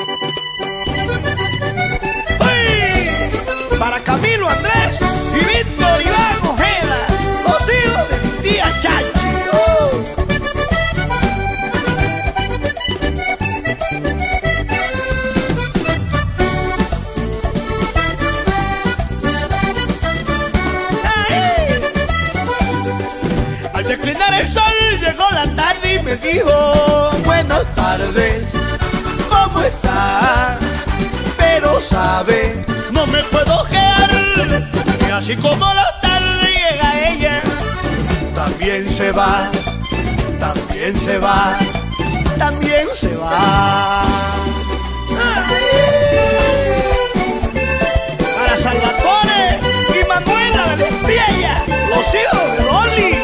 ¡Uy! Para Camilo Andrés y Víctor Iván Ojeda, los hijos de mi tía Chachi. Al declinar el sol llegó la tarde y me dijo: buenas tardes, ¿cómo está? Pero sabe, no me puedo quedar, que así como la tarde llega ella, también se va, también se va, también se va. Para Salvatore y Manuela de la Espriella, los hijos de Loli.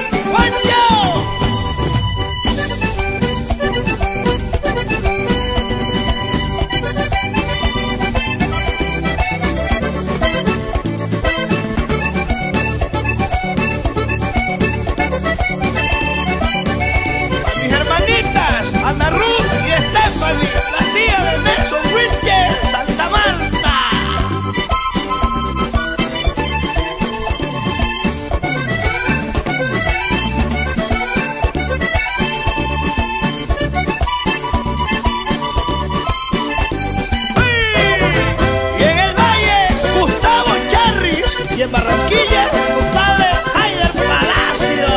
Ana Ruth y Stephanie, la tía de Nelson Wilker, Santa Marta. Y en el Valle, Gustavo Charris, y en Barranquilla, Gustavo Haider Palacio.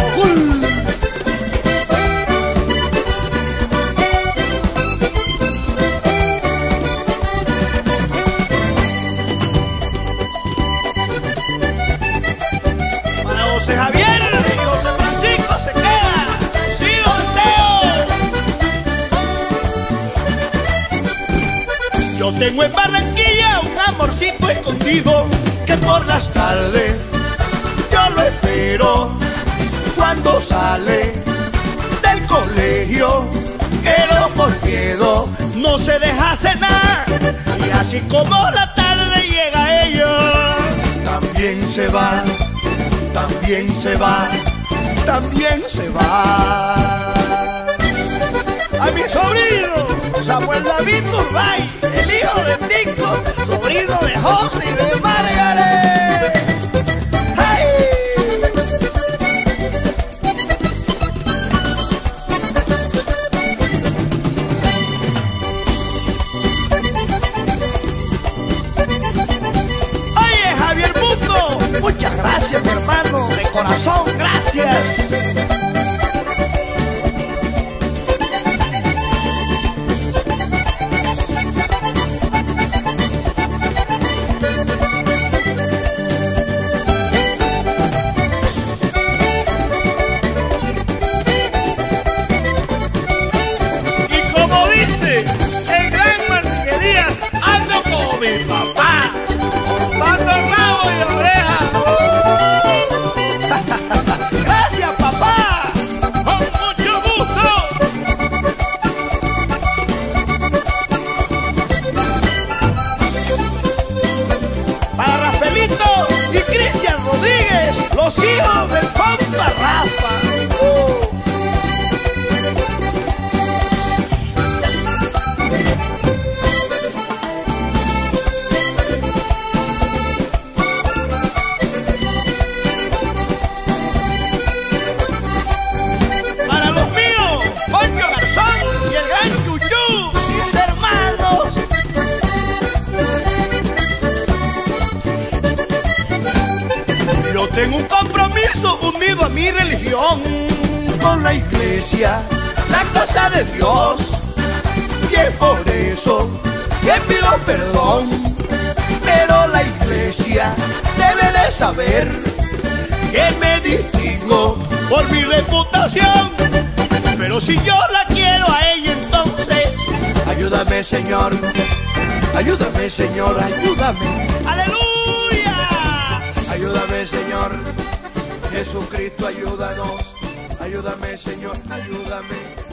José Javier y José Francisco se queda, sí, Teo. Yo tengo en Barranquilla un amorcito escondido que por las tardes yo lo espero. Cuando sale del colegio, pero por miedo no se deja cenar, y así como la tarde llega ella, también se va, también se va, también se va. A mi sobrino Samuel David Turbay, el hijo de Tico, sobrino de José y de Margaret. ¡Hey! Oye, Javier Mundo, muchas gracias, mi hermano, de corazón, gracias. Y como dice el gran Manrique Díaz, ando como mi papá, cortando rabo y oreja. Gracias, papá, con mucho gusto. Para Rafaelito y Cristian Rodríguez, los hijos del compa Rafa. Para los míos, Poncho Garzón y el gran Yuyú, mis hermanos. Yo tengo un compromiso unido a mi religión, con la iglesia, la casa de Dios, y es por eso que pido perdón. Pero la iglesia debe de saber que me distingo por mi reputación. Pero si yo la quiero a ella, entonces ayúdame, Señor, ayúdame, Señor, ayúdame. ¡Aleluya! Ayúdame, Señor, Jesucristo, ayúdanos. Ayúdame, Señor, ayúdame.